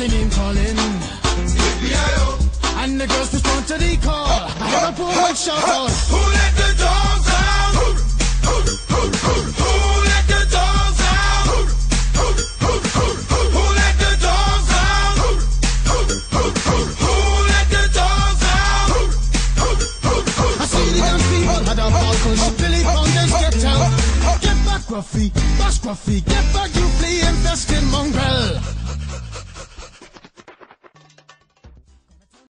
my name calling. And the girls respond to the call. I have a poor one shout out. Who let the dogs out? Who let the dogs out? Who let the dogs out? Who let the dogs out? I see the young people had a ball cause Billy Fountains get out. Get back Gruffy, bash Gruffy, get back you flea infested mongrel.